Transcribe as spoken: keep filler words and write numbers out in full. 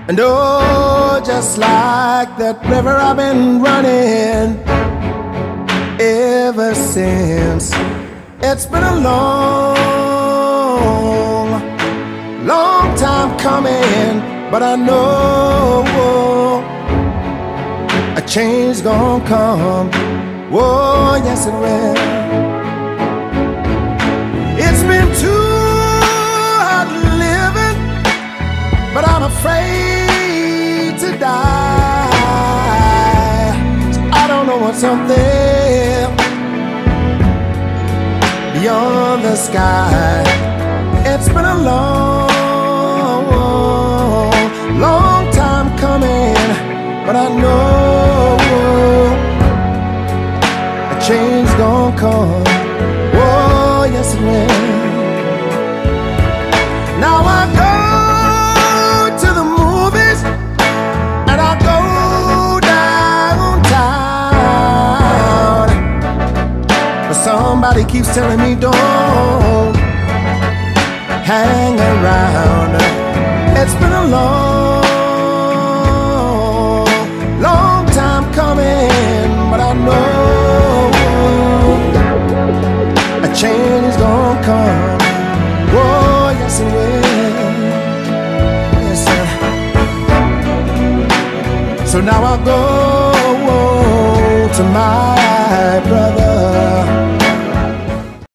And oh, just like that river I've been running ever since. It's been a long, long time coming, but I know a change gonna come. Oh, yes it will. It's been too hard living, but I'm afraid to die. So I don't know what's up there beyond the sky. It's been a long, long time coming, but I know a change gonna come. Oh, yes it will. Now I go to the movies and I go downtown, but somebody keeps telling me don't hang around. It's been a long, long time coming, but I know a change is gonna come. Oh, yes it will. Yes, sir. So now I go to my brother.